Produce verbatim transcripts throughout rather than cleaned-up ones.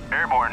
Airborne.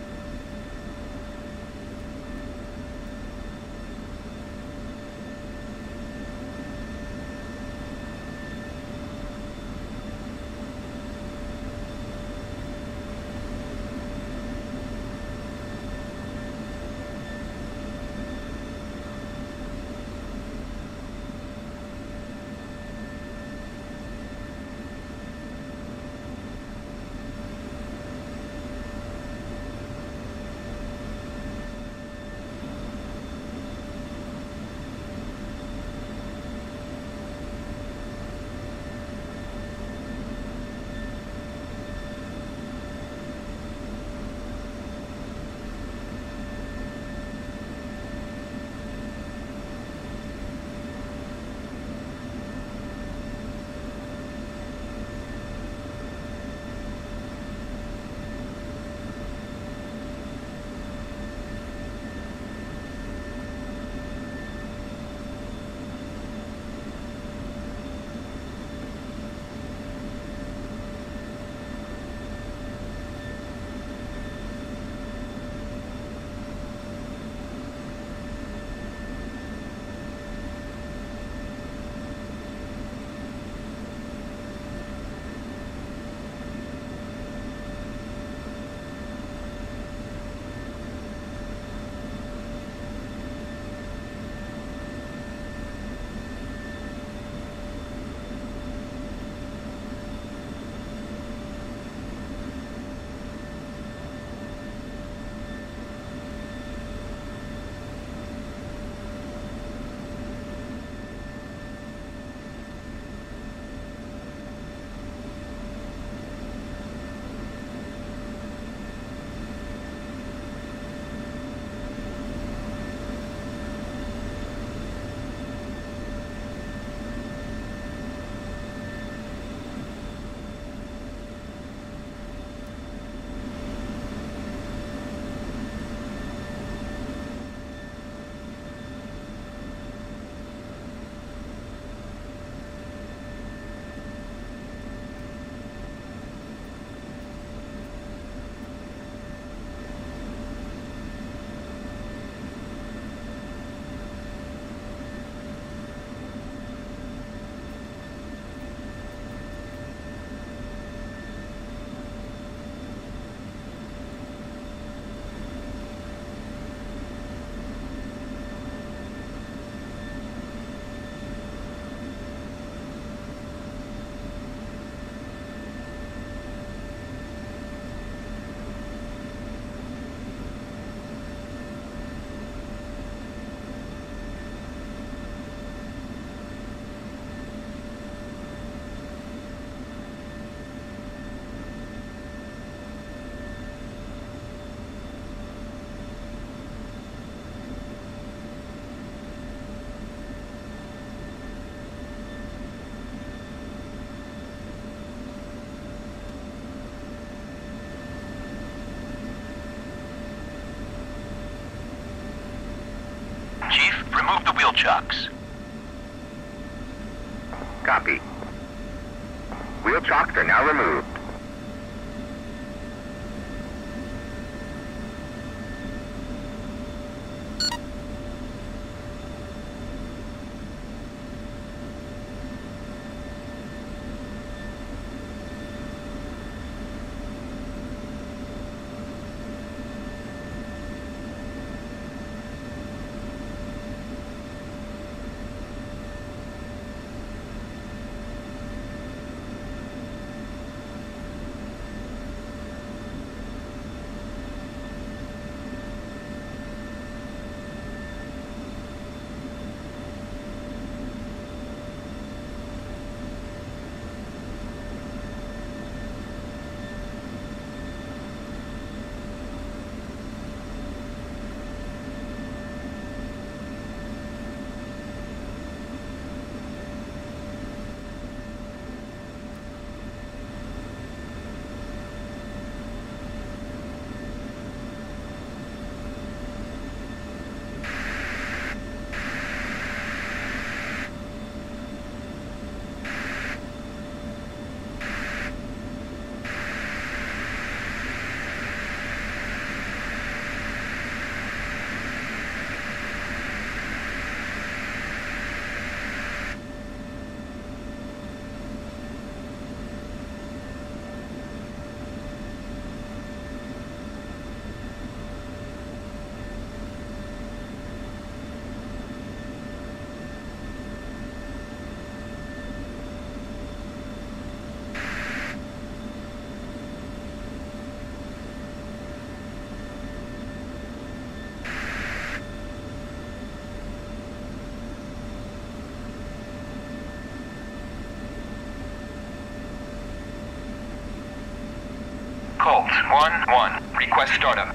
Remove the wheel chocks. Copy. Wheel chocks are now removed. Colt, one one. Request startup.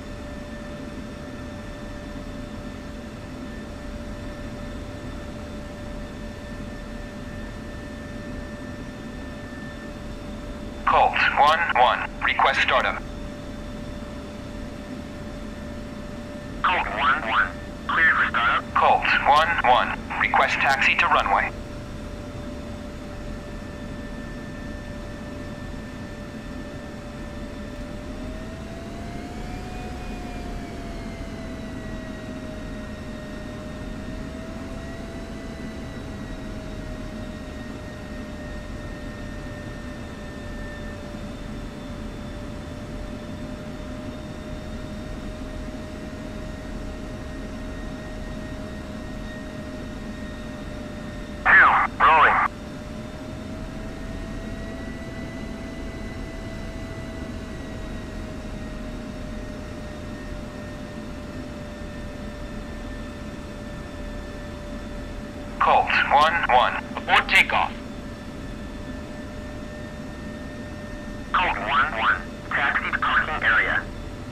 Colt, one one. Request startup. Colt one one. Cleared for startup. Colt, one one. Request taxi to runway. Colt, one one. Abort takeoff. Colt one one. Taxi to parking area.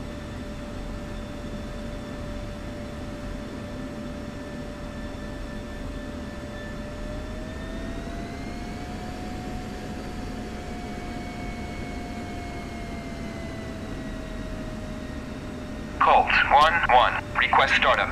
Colt, one one. Request startup.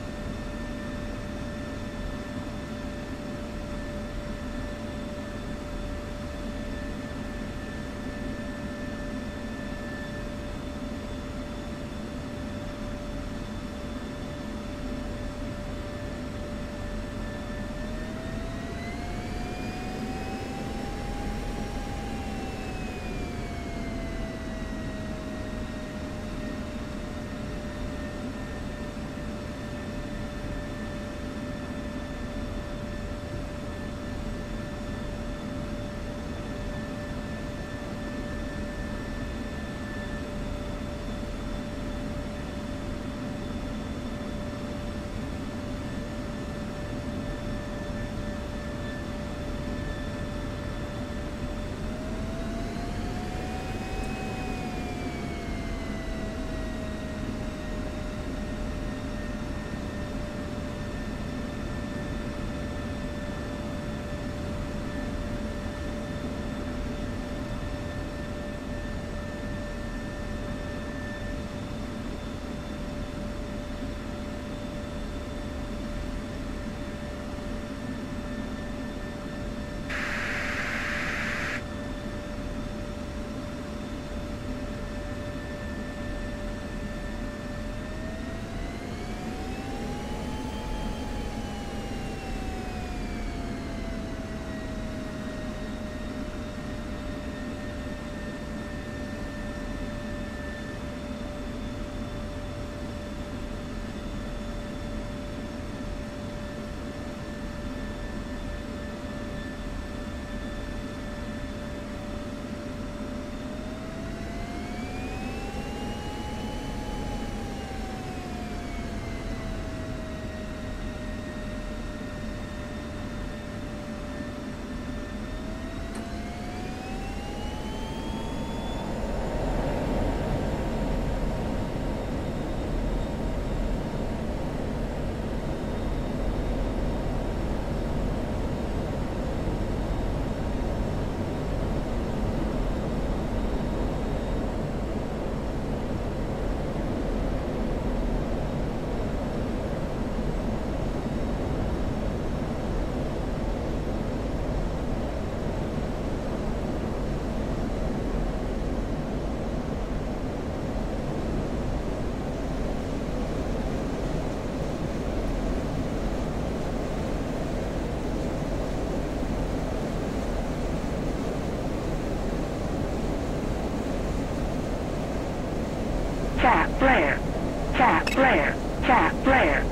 Cap flare. Cap flare. Cap flare.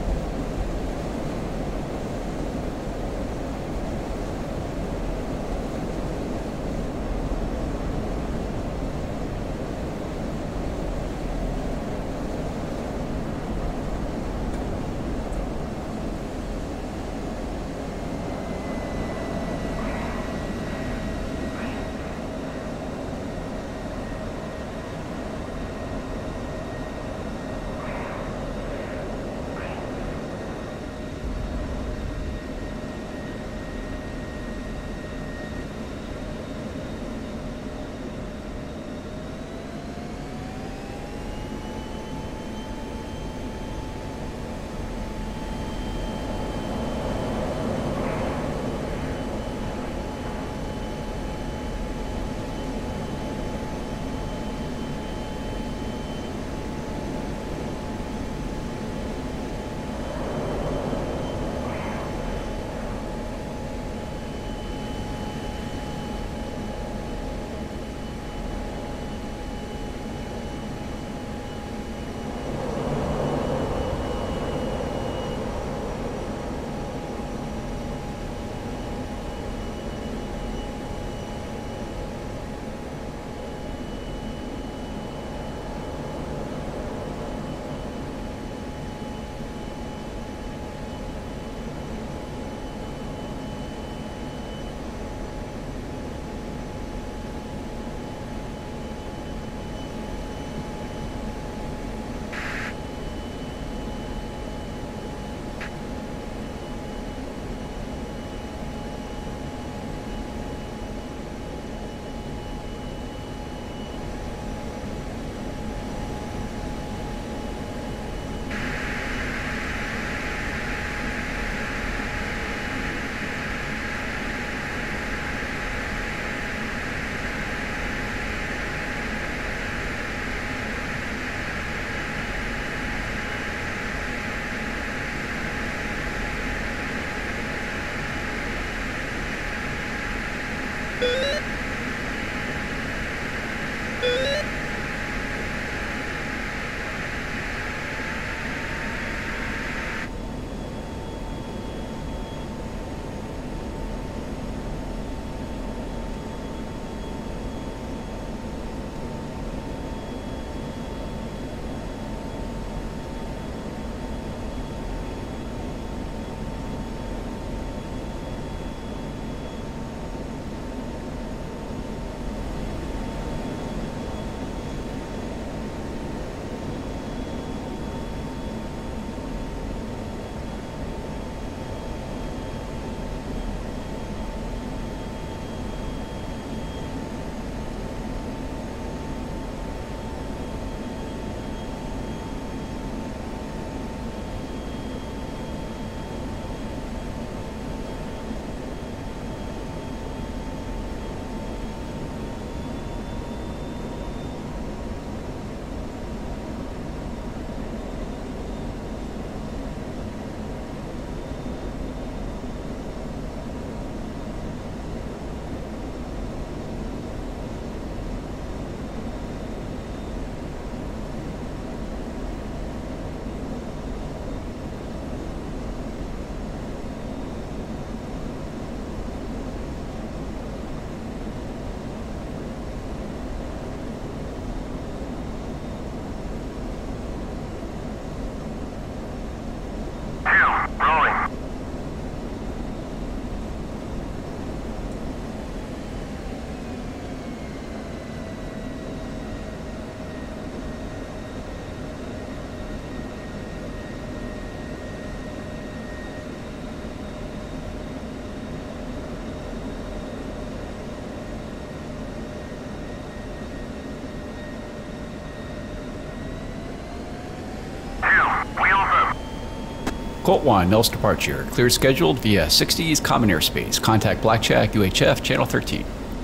Colt one, Nels departure. Cleared scheduled via sixties common airspace. Contact Blackjack U H F, channel thirteen.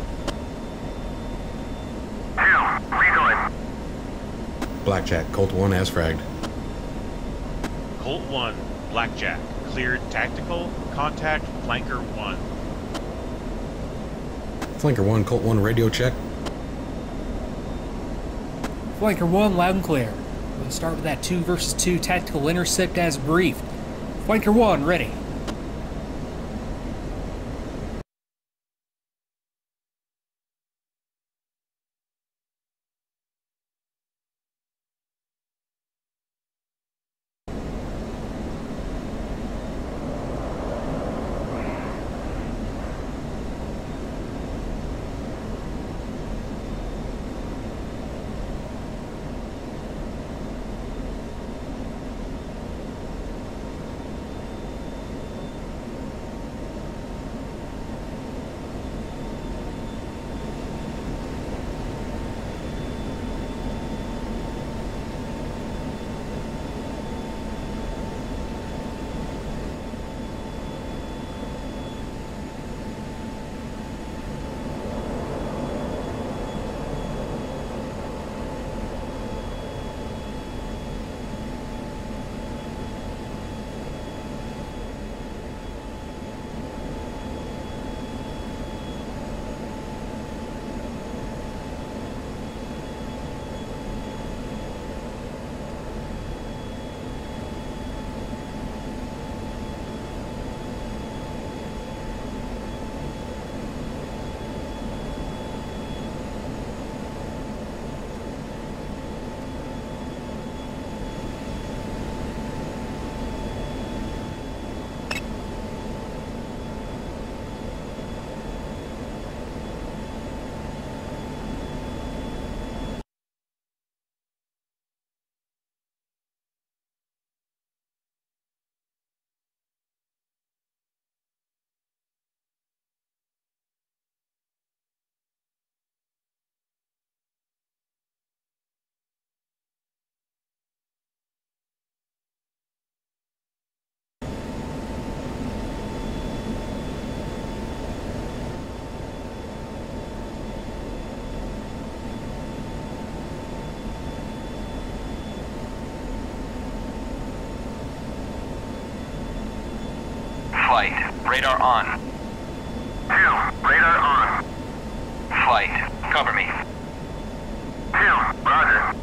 Two, rejoin. Blackjack, Colt one as fragged. Colt one, Blackjack. Cleared tactical. Contact Flanker one. Flanker one, Colt one, radio check. Flanker one, loud and clear. We'll start with that two versus two tactical intercept as briefed. Flanker one, ready. Flight. Radar on. Two, radar on. Flight. Cover me. Two, roger.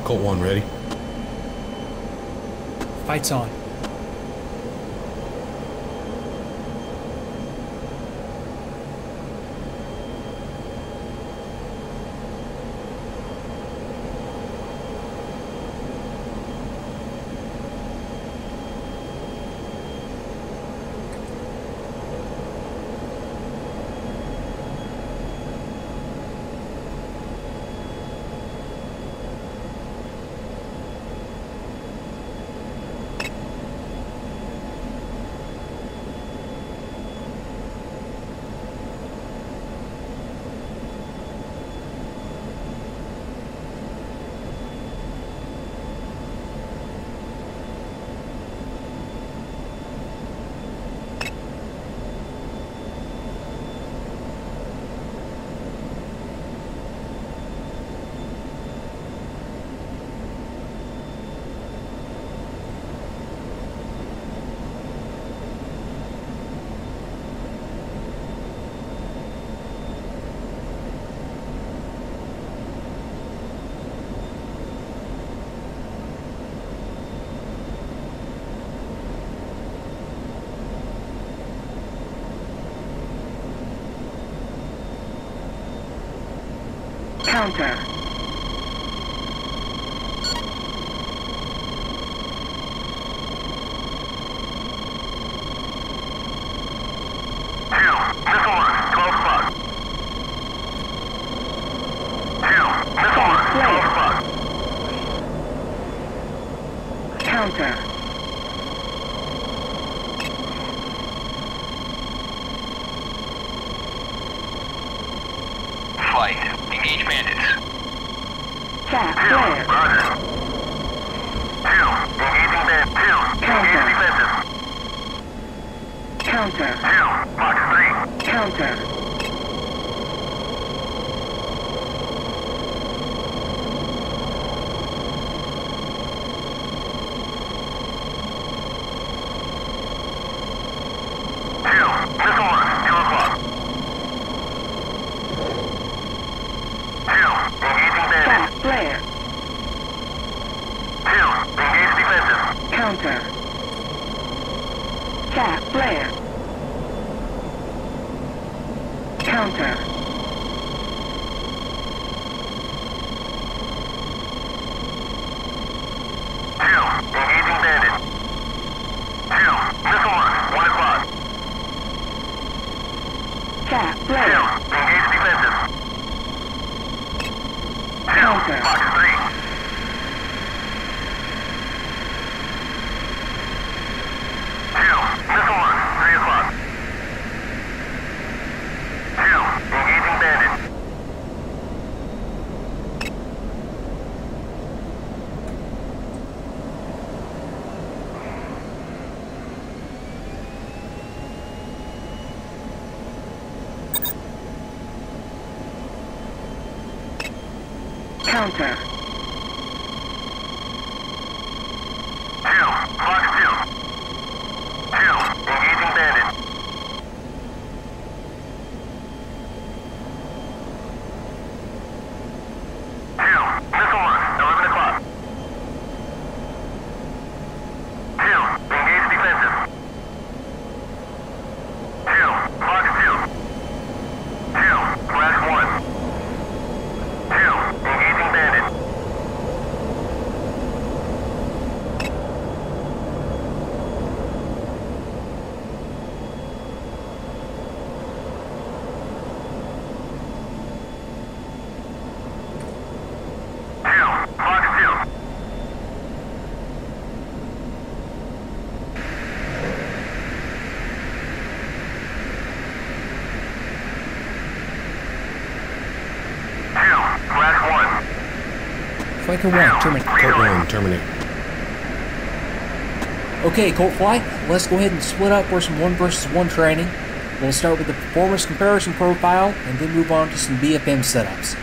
Colt one ready. Fight's on. Counter. Two, missile launch, twelve o'clock. Two, missile launch, twelve o'clock. Counter. Flight. Engage bandits. Fat Two, flare. roger. Two, engaging band. Two, engage defensive. Counter. Two, Fox three. Counter. Two, missile launch, two o'clock. Two, engaging bandit. Fat flare. Two, engage defensive. Counter. Fat flare. Counter. Two, engaging bandit. Two, missile launch, one o'clock. Fat Two, flare. engage defensive. Two, Counter. Fox three. Two, missile launch, three o'clock. Two, engaging bandit. Counter. Two, Fox two. Two, engaging bandit. Two, missile launch, eleven o'clock. Two, engage defensive. Two, Fox two. Two, Flash one. Two, engaging bandit. Two, Fox two. Two, Flash one. Flanker one, terminate. Colt one, terminate. Okay, Colt Flight, let's go ahead and split up for some one versus one training. We'll start with the performance comparison profile and then move on to some B F M setups.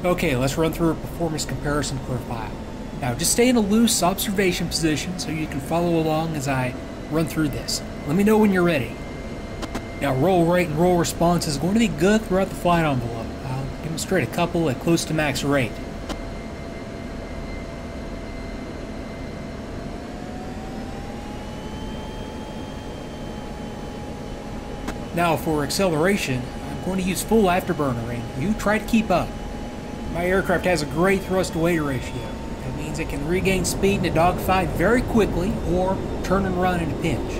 Okay, let's run through a performance comparison profile. Now, just stay in a loose observation position so you can follow along as I run through this. Let me know when you're ready. Now, roll rate and roll response is going to be good throughout the flight envelope. I'll demonstrate a couple at close to max rate. Now, for acceleration, I'm going to use full afterburner, and you try to keep up. My aircraft has a great thrust-to-weight ratio. That means it can regain speed in a dogfight very quickly or turn and run in a pinch.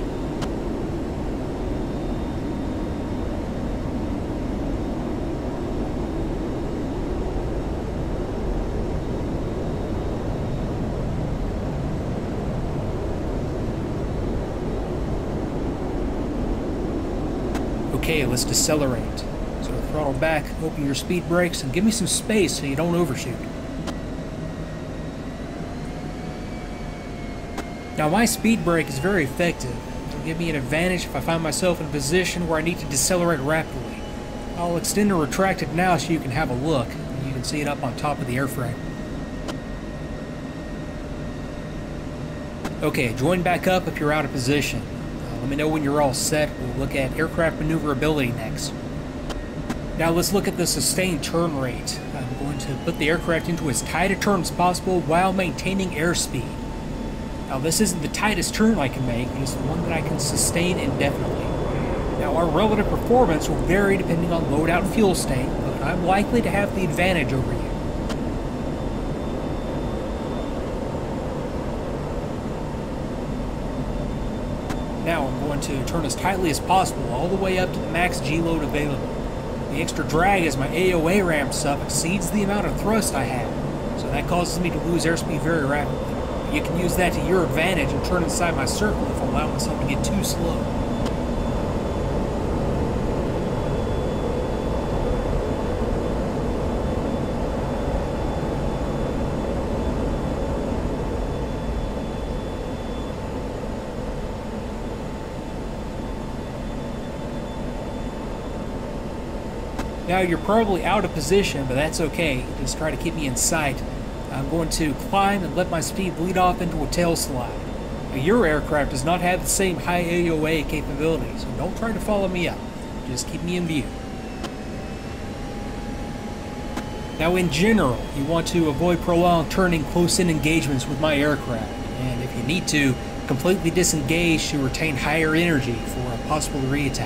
Okay, let's decelerate. So throttle back, open your speed brakes, and give me some space so you don't overshoot. Now my speed brake is very effective. It'll give me an advantage if I find myself in a position where I need to decelerate rapidly. I'll extend and retract it now so you can have a look. You can see it up on top of the airframe. Okay, join back up if you're out of position. Uh, let me know when you're all set. We'll look at aircraft maneuverability next. Now let's look at the sustained turn rate. I'm going to put the aircraft into as tight a turn as possible while maintaining airspeed. Now this isn't the tightest turn I can make, but it's the one that I can sustain indefinitely. Now our relative performance will vary depending on loadout and fuel state, but I'm likely to have the advantage over you. Now I'm going to turn as tightly as possible all the way up to the max G load available. The extra drag as my A O A ramps up exceeds the amount of thrust I have, so that causes me to lose airspeed very rapidly. You can use that to your advantage and turn inside my circle if I allow myself to get too slow. Now you're probably out of position, but that's okay. Just try to keep me in sight. I'm going to climb and let my speed bleed off into a tail slide. Now, your aircraft does not have the same high A O A capability, so don't try to follow me up. Just keep me in view. Now in general, you want to avoid prolonged turning close-in engagements with my aircraft, and if you need to, completely disengage to retain higher energy for a possible re-attack.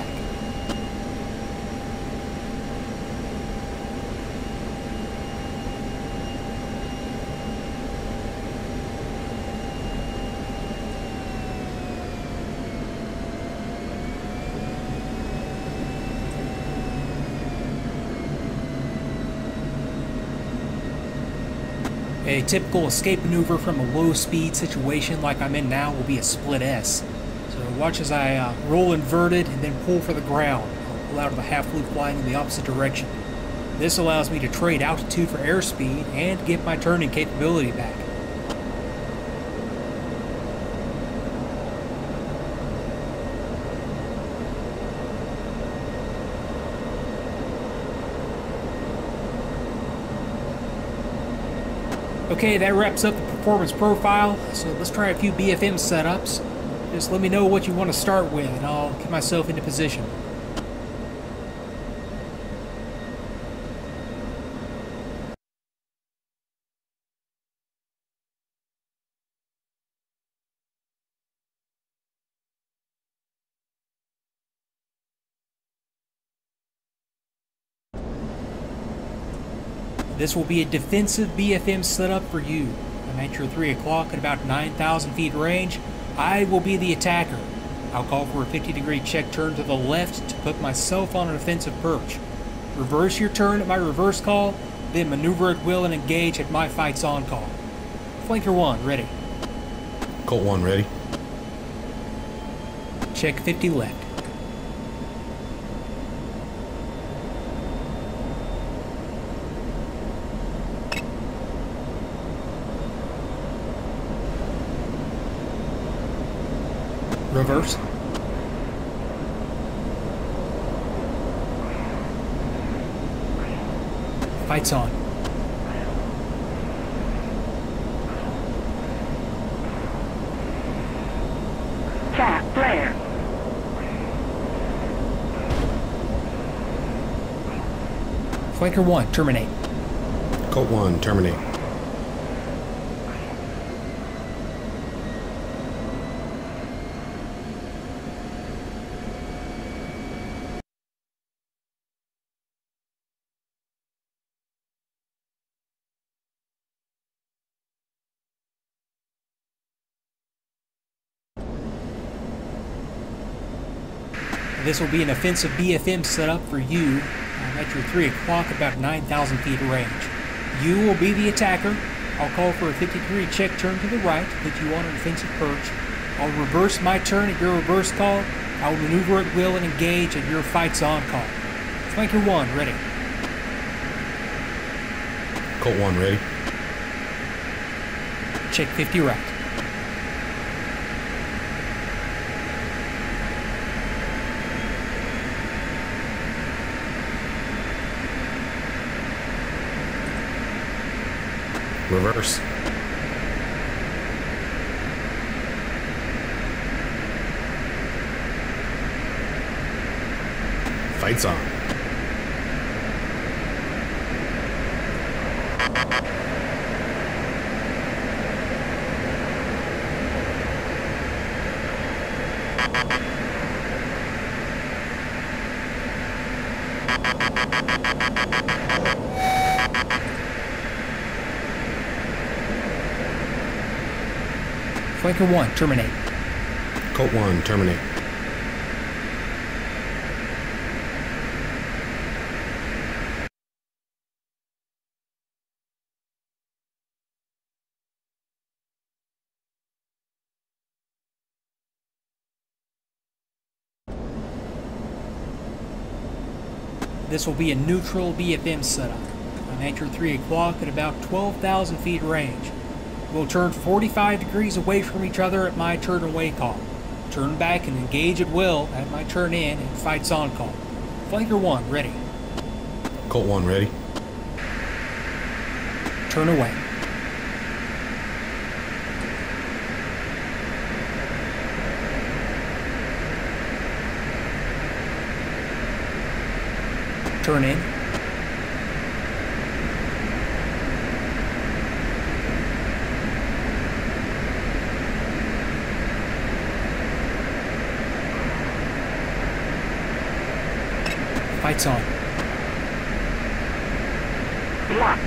A typical escape maneuver from a low-speed situation like I'm in now will be a split S. So watch as I uh, roll inverted and then pull for the ground. I'll pull out of the half-loop flying in the opposite direction. This allows me to trade altitude for airspeed and get my turning capability back. Okay, that wraps up the performance profile, so let's try a few B F M setups. Just let me know what you want to start with, and I'll get myself into position. This will be a defensive B F M setup for you. I'm at your three o'clock at about nine thousand feet range. I will be the attacker. I'll call for a fifty degree check turn to the left to put myself on an offensive perch. Reverse your turn at my reverse call, then maneuver at will and engage at my fight's on call. Flanker one, ready. Colt one, ready. Check fifty left. Reverse. Fights on. Flanker one, terminate. Colt one, terminate. This will be an offensive B F M setup for you um, at your three o'clock, about nine thousand feet of range. You will be the attacker. I'll call for a fifty degree check turn to the right to put you on an offensive perch. I'll reverse my turn at your reverse call. I will maneuver at will and engage at your fights on call. Flanker one, ready. Colt one, ready. Check fifty right. Reverse. Fights on. Flanker one, terminate. Colt one, terminate. This will be a neutral B F M setup. I'm at your three o'clock at about twelve thousand feet range. We'll turn forty-five degrees away from each other at my turn away call. Turn back and engage at will at my turn in and fights on call. Flanker one, ready. Colt one, ready. Turn away. Turn in. Fights on. Lock.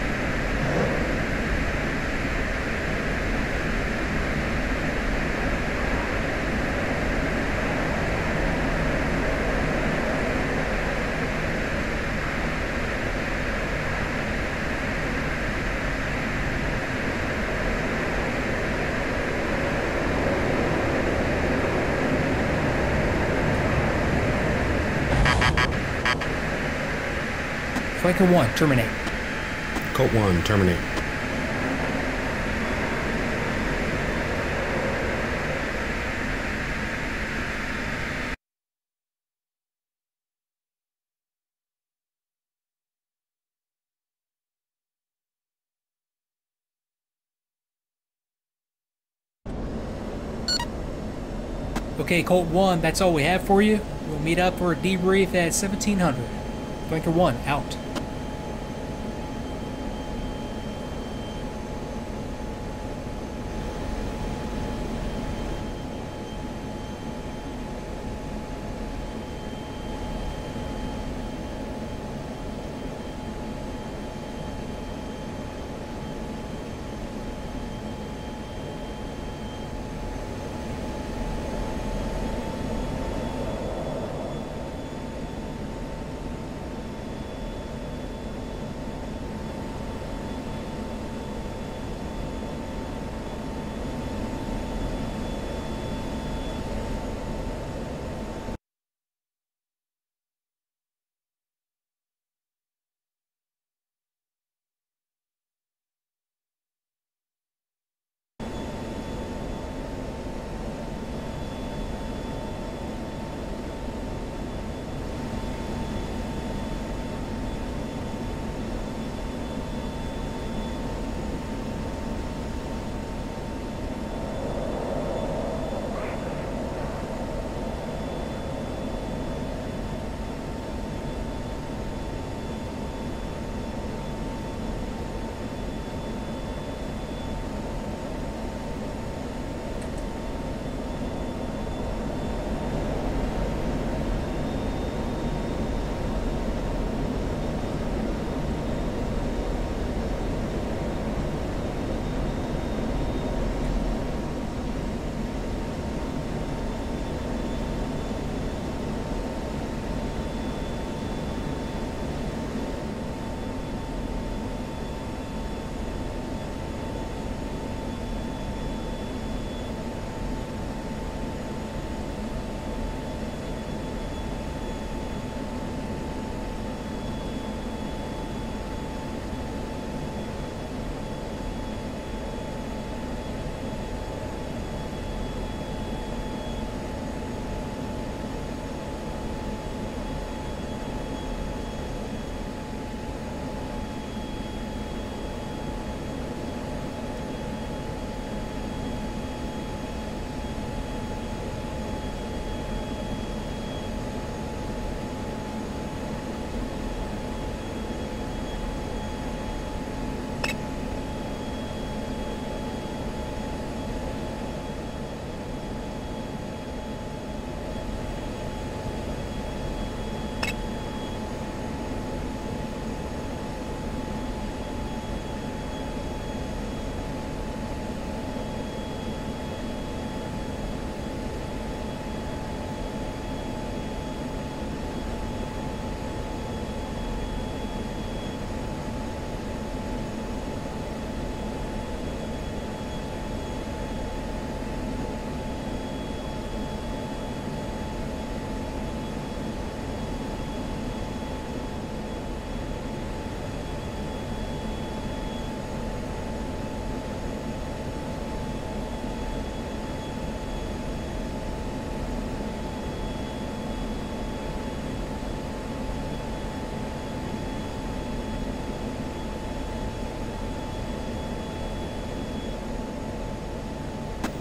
Flanker one, terminate. Colt one, terminate. Okay, Colt one, that's all we have for you. We'll meet up for a debrief at seventeen hundred. Flanker one, out.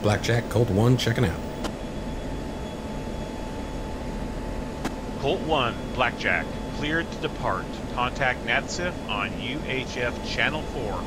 Blackjack, Colt one, checking out. Colt one, Blackjack, cleared to depart. Contact NATSIF on U H F Channel four.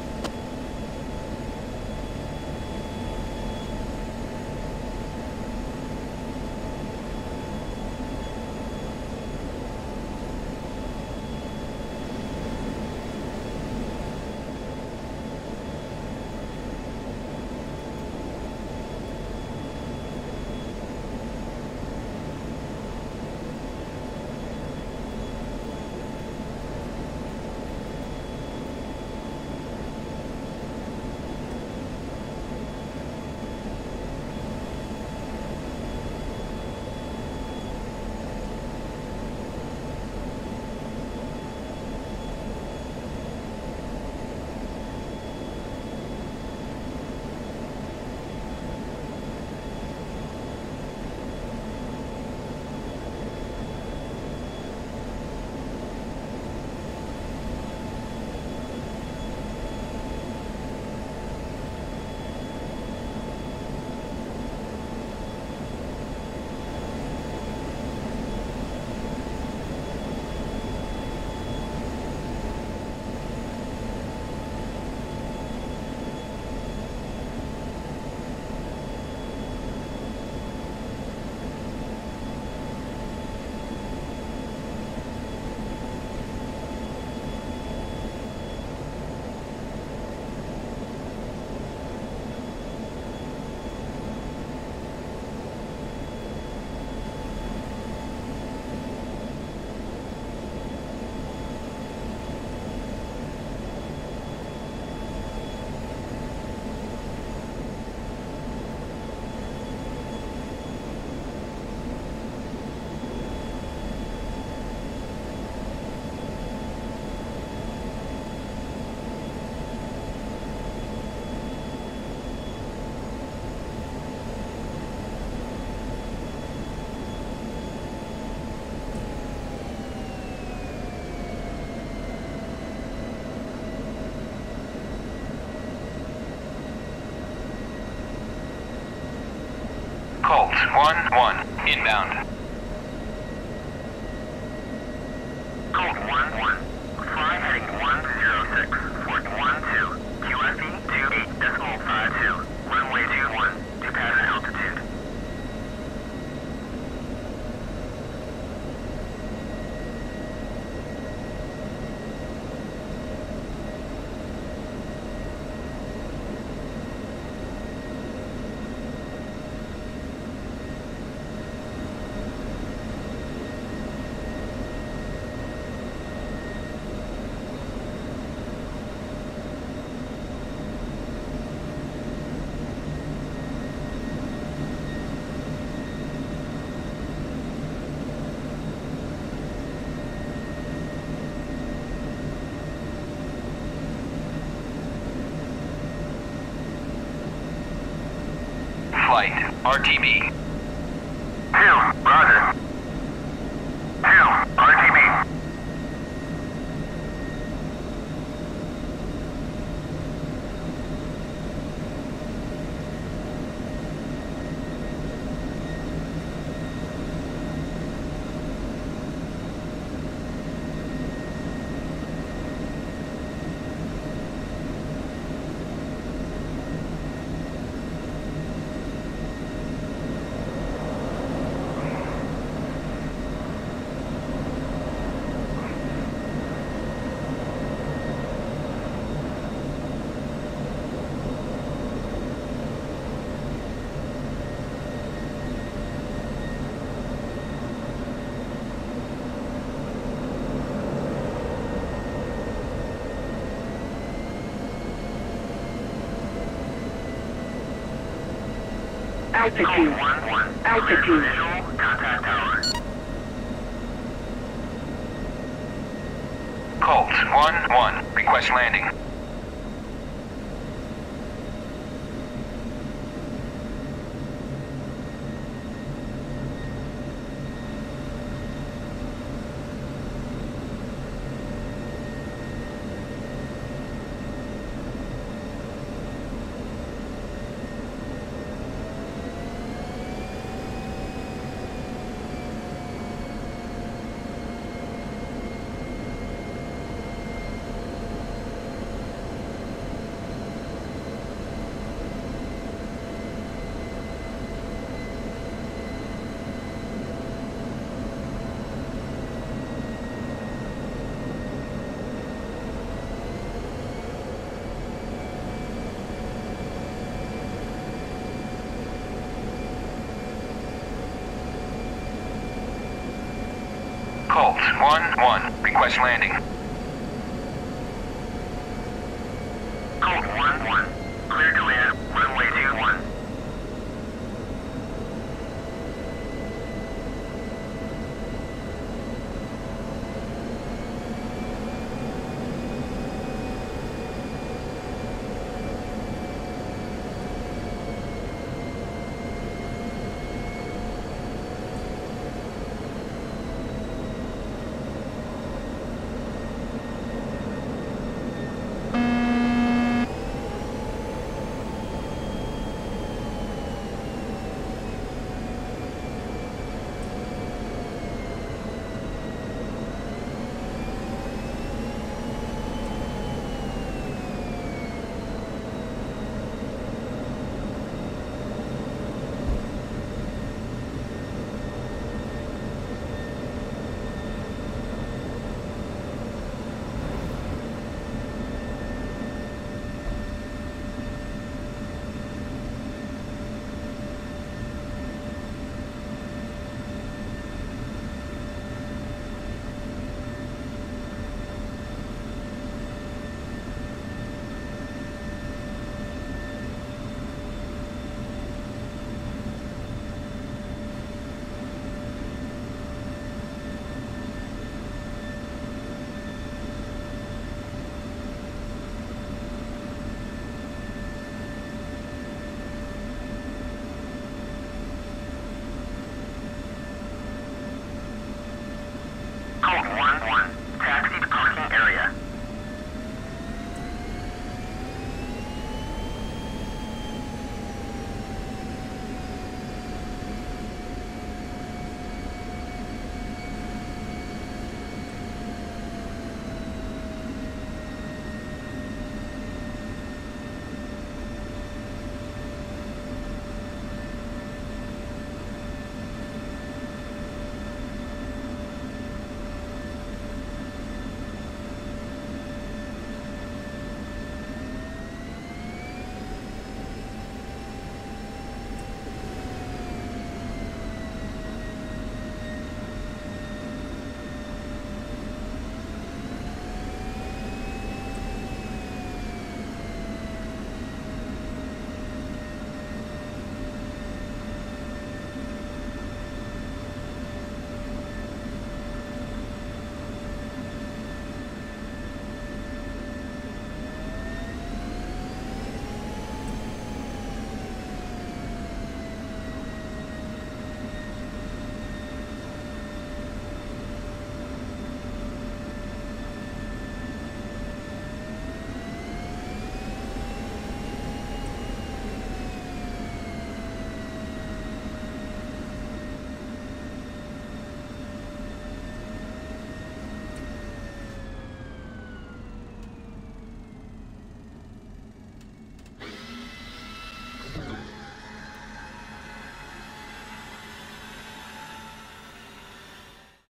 Colt one one, inbound. Colt one one. Fly heading one zero six, port one two, Q F E two eight decimal five two, runway two one, to pattern altitude. Flight, R T B. Two, roger. Two, R T B. Altitude. one one. Altitude. Visual, contact tower. Colt one one, request landing. one one, request landing.